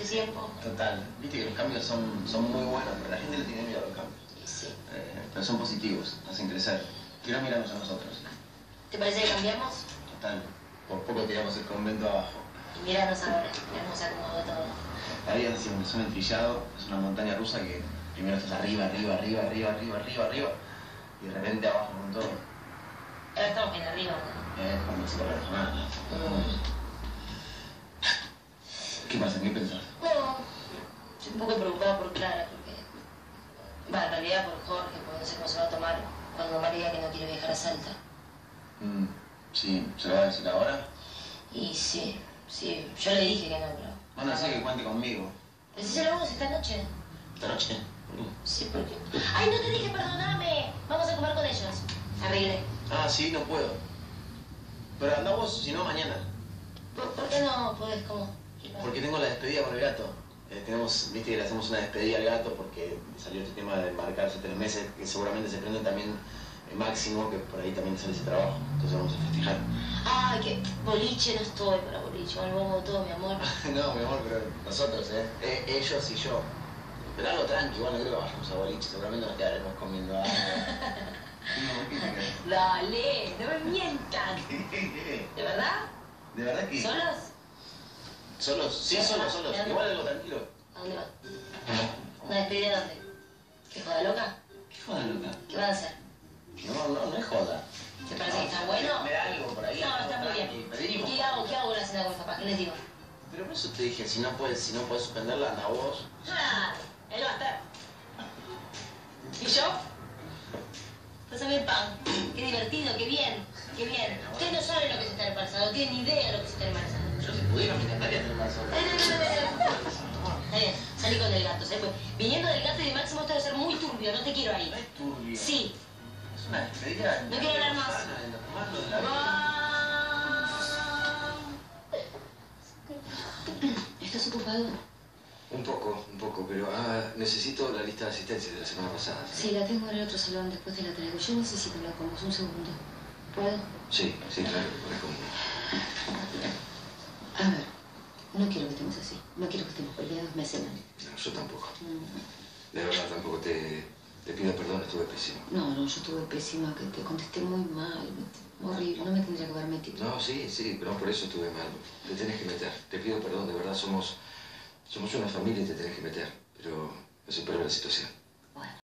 este tiempo. Total. Viste que los cambios son muy buenos, pero la gente le tiene miedo a los cambios. Sí. Pero son positivos, hacen crecer. Que no miramos a nosotros. ¿Te parece que cambiamos? Total. Por poco tiramos el convento abajo. Y míranos ahora, cómo se acomodó todo. La vida es un entrillado, es una montaña rusa que primero estás arriba, arriba, arriba, arriba, arriba, arriba, arriba, y de repente abajo con todo. Ahora estamos bien arriba, ¿no? Cuando se te relaja. ¿Qué pasa? ¿Qué pensás? No, estoy un poco preocupada por Clara, porque... Va, en realidad por Jorge, porque no sé cómo se va a tomar cuando María que no quiere viajar a Salta. Sí, ¿se lo va a decir ahora? Y sí, yo le dije que no, pero... Bueno, así que cuente conmigo. Pero si ya lo vamos esta noche. ¿Esta noche? Sí, porque... ¡Ay, no te dije, perdóname! Vamos a comer con ellos. Arreglé. Ah, sí, no puedo. Pero anda vos, si no, mañana. ¿Por qué no podés? ¿Cómo? Porque tengo la despedida con el gato. Viste que le hacemos una despedida al gato porque salió este tema de embarcarse 3 meses, que seguramente se prende también Máximo, que por ahí también sale ese trabajo. Entonces vamos a festejar. Ay, que boliche, no estoy para boliche. Volvamos todo, mi amor. No, mi amor, pero nosotros, ellos y yo. Pero algo tranqui, igual no creo que vayamos a boliche, seguramente nos quedaremos comiendo algo. Dale, no me mientan. ¿De verdad? ¿De verdad que...? ¿Solos? ¿Solos? Sí, solos. Igual algo tranquilo. ¿A dónde van? ¿Una despedida dónde? ¿Qué joda loca? ¿Qué joda loca? ¿Qué van a hacer? No es joda. ¿Te parece que está bueno? Me da algo por ahí. No, está muy bien. Pedimos. ¿Qué hago con la cena con mis papás? ¿Qué les digo? Pero por eso te dije, si no puedes suspenderla, anda vos. Ah, él va a estar. ¿Y yo? Pásame el pan. Qué divertido, qué bien, qué bien. Ustedes no saben lo que es estar embarazado, no tienen ni idea de lo que es estar embarazado. Yo si pudiera me encantaría tener más horas. Está bien, salí con el gato. ¿Sabes? Viniendo del gato y de Máximo esto debe ser muy turbio, no te quiero ahí. No es turbio. Sí. Es una despedida. No quiero hablar más. ¿Estás ocupado? Un poco, pero necesito la lista de asistencia de la semana pasada. Sí, la tengo en el otro salón, después te la traigo. Yo necesito hablar con vos, un segundo. ¿Puedo? Sí, claro, por eso. A ver, no quiero que estemos así. No quiero que estemos peleados, me hace mal. No, yo tampoco. De verdad, tampoco te pido perdón, estuve pésimo. No, yo estuve pésima, que te contesté muy mal. Horrible, no me tendría que haber metido. No, sí, pero no por eso estuve mal. Te tenés que meter. Te pido perdón, de verdad, somos una familia y te tenés que meter. Pero no supero la situación.